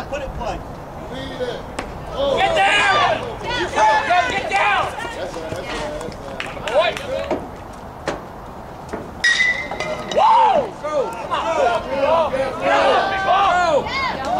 Put it play. Get down! Get down! Whoa! Go! Come on! Go!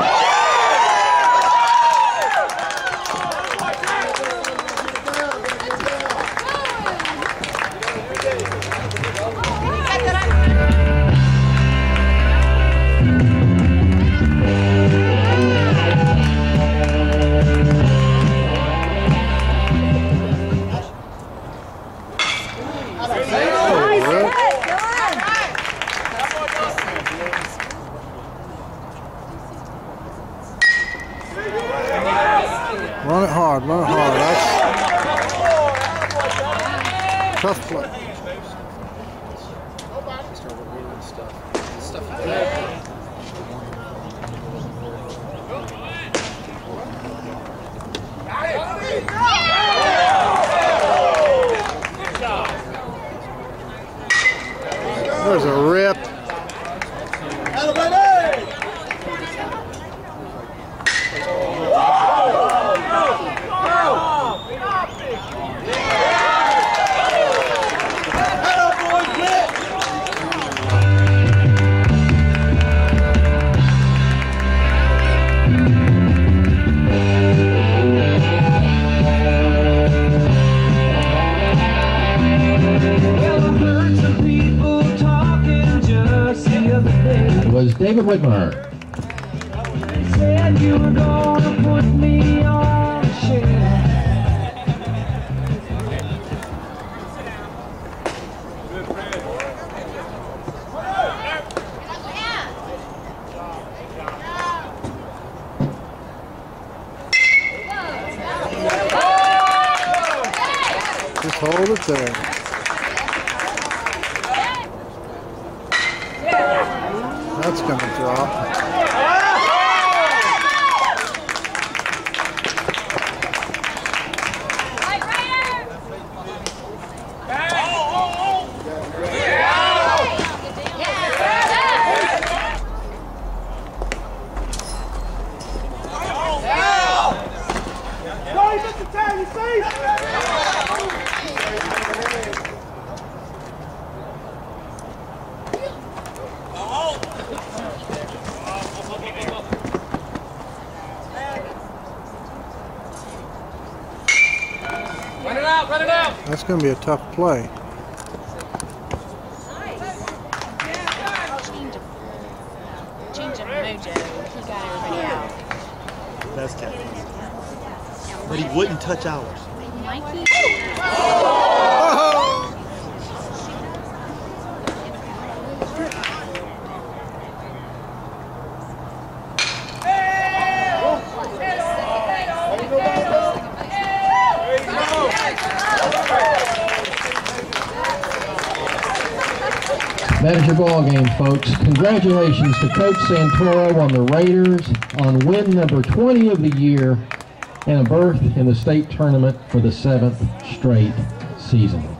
Run it hard, run it hard. That's tough play. There's a rip. Was David Whitmer. They said you were gonna put me on a shelf. Just hold it there. That's going to drop. Run it out! That's going to be a tough play. Change of mojo. He got everybody out. That's tough. But he wouldn't touch ours. Mikey. That is your ball game, folks. Congratulations to Coach Santoro on the Raiders on win number 20 of the year and a berth in the state tournament for the 7th straight season.